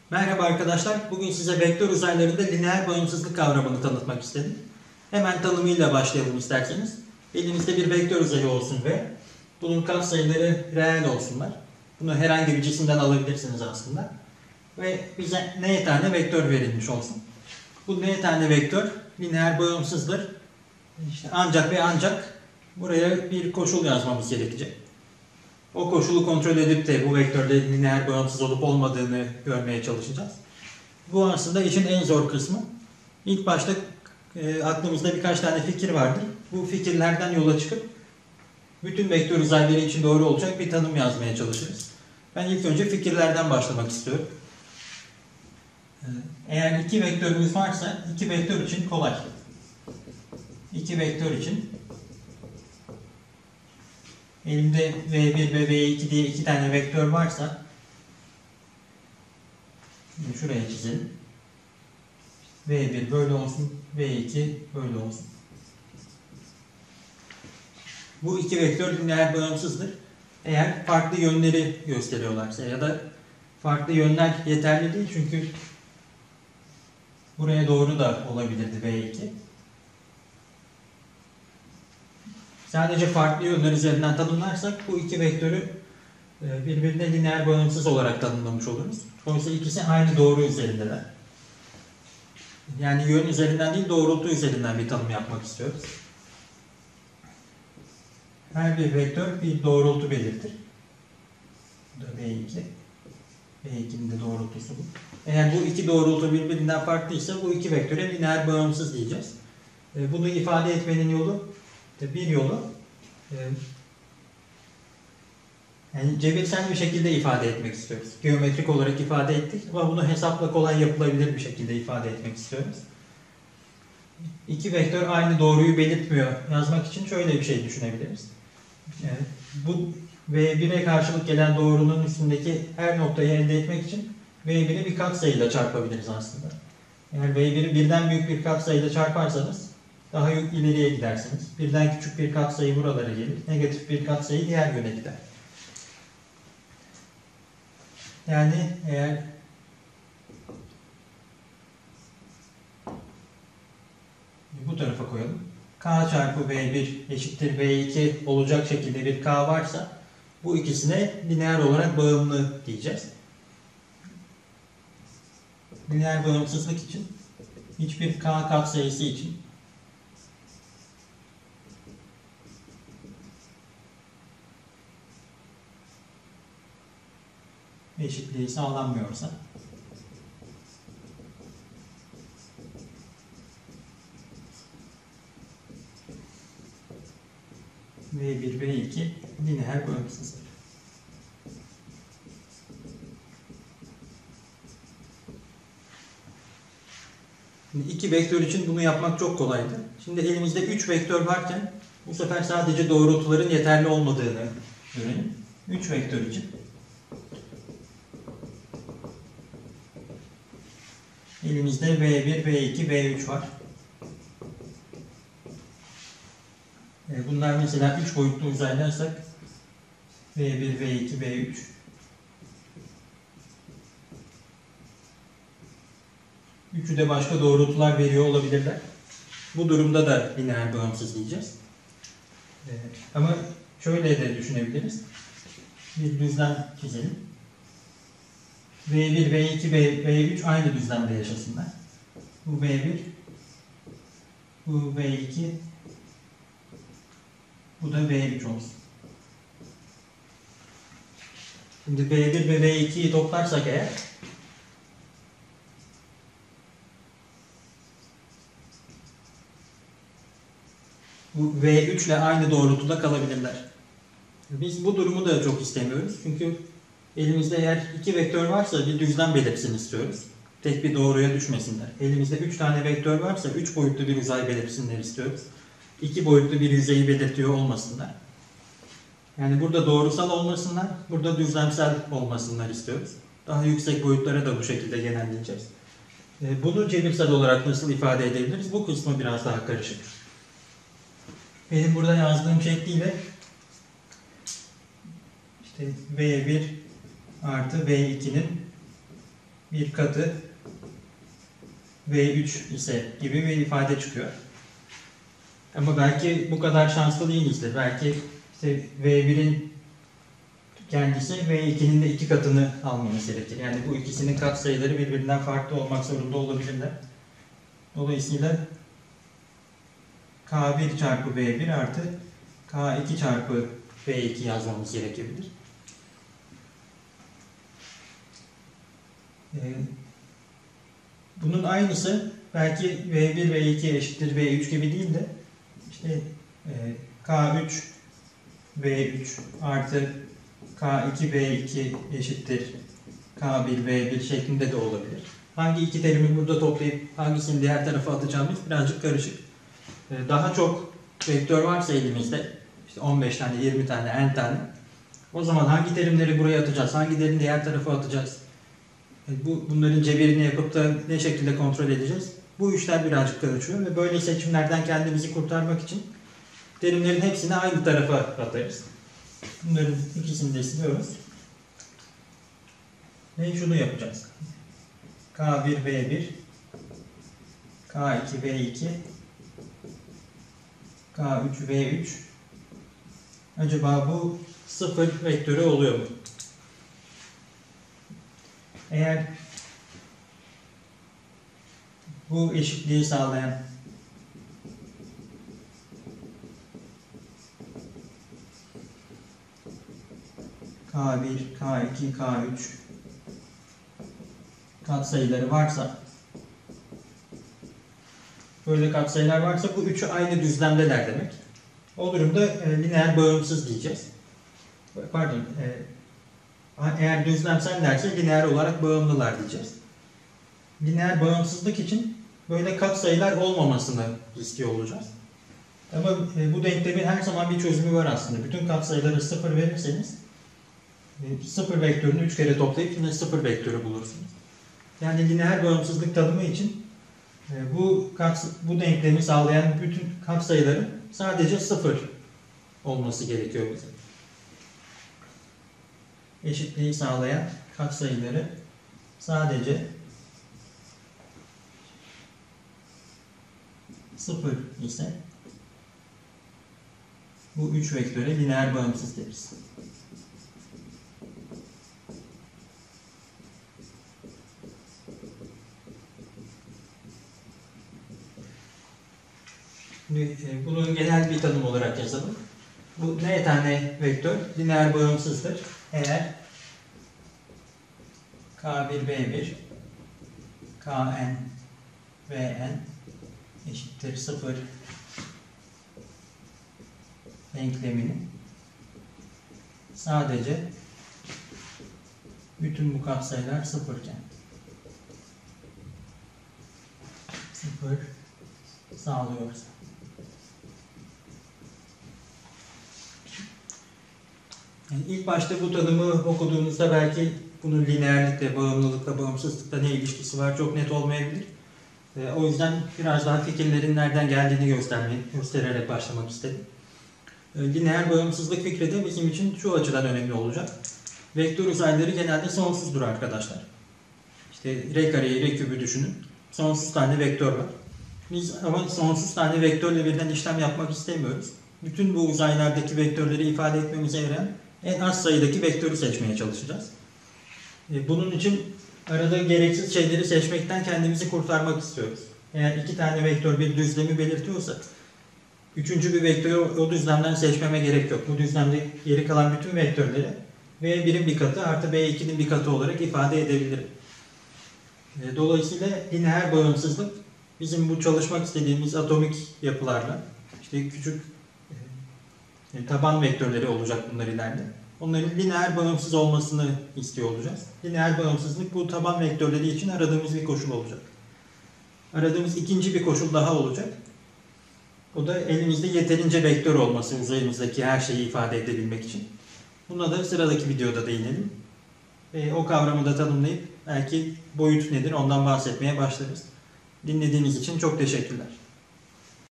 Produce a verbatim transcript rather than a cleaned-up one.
Merhaba arkadaşlar. Bugün size vektör uzaylarında lineer bağımsızlık kavramını tanıtmak istedim. Hemen tanımıyla başlayalım isterseniz. Elinizde bir vektör uzayı olsun ve bunun katsayıları reel olsunlar. Bunu herhangi bir cisimden alabilirsiniz aslında. Ve bize n tane vektör verilmiş olsun. Bu n tane vektör lineer bağımsızdır. İşte ancak ve ancak buraya bir koşul yazmamız gerekecek. O koşulu kontrol edip de bu vektörde lineer bağımsız olup olmadığını görmeye çalışacağız. Bu aslında işin en zor kısmı. İlk başta e, aklımızda birkaç tane fikir vardır. Bu fikirlerden yola çıkıp bütün vektör uzayları için doğru olacak bir tanım yazmaya çalışırız. Ben ilk önce fikirlerden başlamak istiyorum. Eğer iki vektörümüz varsa iki vektör için kolay. İki vektör için elimde v bir ve v iki diye iki tane vektör varsa şuraya çizelim. v bir böyle olsun, v iki böyle olsun. Bu iki vektör lineer bağımsızdır. Eğer farklı yönleri gösteriyorlarsa ya da farklı yönler yeterli değil çünkü buraya doğru da olabilirdi v iki. Sadece farklı yönler üzerinden tanımlarsak bu iki vektörü birbirine lineer bağımsız olarak tanımlamış oluruz. Oysa ikisi aynı doğru üzerindeler. Yani yön üzerinden değil doğrultu üzerinden bir tanım yapmak istiyoruz. Her bir vektör bir doğrultu belirtir. Bu da v iki. v ikinin de doğrultusu bu. Eğer bu iki doğrultu birbirinden farklıysa bu iki vektöre lineer bağımsız diyeceğiz. Bunu ifade etmenin yolu, bir yolu yani cebirsel bir şekilde ifade etmek istiyoruz. Geometrik olarak ifade ettik ama bunu hesapla kolay yapılabilir bir şekilde ifade etmek istiyoruz. İki vektör aynı doğruyu belirtmiyor yazmak için şöyle bir şey düşünebiliriz. Yani bu v bire karşılık gelen doğrunun üstündeki her noktayı elde etmek için v biri bir katsayıyla çarpabiliriz aslında. Eğer v biri birden büyük bir katsayıyla çarparsanız daha ileriye gidersiniz. Birden küçük bir katsayı buralara gelir. Negatif bir katsayı diğer yöne gider. Yani eğer bu tarafa koyalım. K çarpı v bir eşittir v iki olacak şekilde bir k varsa bu ikisine lineer olarak bağımlı diyeceğiz. Lineer bağımsızlık için hiçbir k katsayısı için eşitliği sağlanmıyorsa v bir, v iki lineer bağımsızdır. Şimdi iki vektör için bunu yapmak çok kolaydı. Şimdi elimizde üç vektör varken bu sefer sadece doğrultuların yeterli olmadığını görelim. üç vektör için elimizde v bir, v iki, v üç var. Bunlar mesela üç boyutlu uzaylarsak v bir, v iki, v üç. Üçü de başka doğrultular veriyor olabilirler. Bu durumda da lineer bağımsız diyeceğiz. Ama şöyle de düşünebiliriz. Bir düzlem çizelim. v bir, v iki, v üç aynı düzlemde yaşasınlar. Bu v bir, bu v iki, bu da v üç olsun. Şimdi v bir ve v ikiyi toplarsak eğer bu v üç ile aynı doğrultuda kalabilirler. Biz bu durumu da çok istemiyoruz. Çünkü elimizde eğer iki vektör varsa bir düzlem belirtsin istiyoruz. Tek bir doğruya düşmesinler. Elimizde üç tane vektör varsa üç boyutlu bir uzay belirtsinler istiyoruz. iki boyutlu bir yüzeyi belirtiyor olmasınlar. Yani burada doğrusal olmasınlar, burada düzlemsel olmasınlar istiyoruz. Daha yüksek boyutlara da bu şekilde genelleyeceğiz. Bunu cebirsel olarak nasıl ifade edebiliriz? Bu kısmı biraz daha karışık. Benim burada yazdığım şekliyle işte v bir artı v ikinin bir katı V üç ise gibi bir ifade çıkıyor. Ama belki bu kadar şanslı değilizdir. Belki işte V bir'in kendisi V ikinin de iki katını almamız gerekir. Yani bu ikisinin katsayıları birbirinden farklı olmak zorunda olabilirler. Dolayısıyla K bir çarpı V bir artı K iki çarpı V iki yazmamız gerekebilir. Ee, bunun aynısı belki V bir V iki eşittir V üç gibi değil de işte e, K üç V üç artı K iki V iki eşittir K bir V bir şeklinde de olabilir. Hangi iki terimi burada toplayıp hangisini diğer tarafa atacağımız birazcık karışık. Ee, daha çok vektör varsa elimizde, işte on beş tane, yirmi tane, n tane, o zaman hangi terimleri buraya atacağız, hangi terimleri diğer tarafa atacağız, bu, bunların cebirini yapıp da ne şekilde kontrol edeceğiz? Bu işler birazcık karışıyor ve böyle seçimlerden kendimizi kurtarmak için terimlerin hepsini aynı tarafa atarız. Bunların ikisini de siliyoruz. Ve şunu yapacağız. K bir V bir, K iki V iki, K üç V üç. Acaba bu sıfır vektörü oluyor mu? Eğer bu eşitliği sağlayan K bir, K iki, K üç katsayıları varsa, böyle katsayılar varsa bu üçü aynı düzlemdeler demek. O durumda e, lineer bağımsız diyeceğiz. Pardon, e, eğer düzlemsel derse lineer olarak bağımlılar diyeceğiz. Lineer bağımsızlık için böyle katsayılar olmamasını istiyor olacağız. Ama e, bu denklemin her zaman bir çözümü var aslında. Bütün katsayıları sıfır verirseniz e, sıfır vektörünü üç kere toplayıp yine sıfır vektörü bulursunuz. Yani lineer bağımsızlık tanımı için e, bu kats bu denklemi sağlayan bütün katsayıların sadece sıfır olması gerekiyor bize. Eşitliği sağlayan katsayıları sadece sıfır ise bu üç vektöre lineer bağımsız deriz. Şimdi bunu genel bir tanım olarak yazalım. Bu n tane vektör lineer bağımsızdır. Eğer K bir V bir, Kn Vn eşittir sıfır denkleminin sadece bütün bu katsayılar sıfırken sıfır sağlıyorsa. Yani ilk başta bu tanımı okuduğunuzda belki bunun lineerlikle, bağımlılıkla, bağımsızlıkla ne ilişkisi var çok net olmayabilir. E, o yüzden biraz daha fikirlerin nereden geldiğini göstermeyi, göstererek başlamak istedim. E, lineer bağımsızlık fikri de bizim için şu açıdan önemli olacak. Vektör uzayları genelde sonsuzdur arkadaşlar. İşte R kareyi, R kübü düşünün. Sonsuz tane vektör var. Biz ama sonsuz tane vektörle birden işlem yapmak istemiyoruz. Bütün bu uzaylardaki vektörleri ifade etmemize yarayan en az sayıdaki vektörü seçmeye çalışacağız. Bunun için arada gereksiz şeyleri seçmekten kendimizi kurtarmak istiyoruz. Eğer iki tane vektör bir düzlemi belirtiyorsa, üçüncü bir vektörü o düzlemden seçmeme gerek yok. Bu düzlemde geri kalan bütün vektörleri V bir'in bir katı artı V iki'nin bir katı olarak ifade edebilirim. Dolayısıyla lineer bağımsızlık bizim bu çalışmak istediğimiz atomik yapılarla, işte küçük e, taban vektörleri olacak bunlar ileride. Onların lineer bağımsız olmasını istiyor olacağız. Lineer bağımsızlık bu taban vektörleri için aradığımız bir koşul olacak. Aradığımız ikinci bir koşul daha olacak. O da elimizde yeterince vektör olması uzayımızdaki her şeyi ifade edebilmek için. Buna da sıradaki videoda değinelim. E, o kavramı da tanımlayıp belki boyut nedir ondan bahsetmeye başlarız. Dinlediğiniz için çok teşekkürler.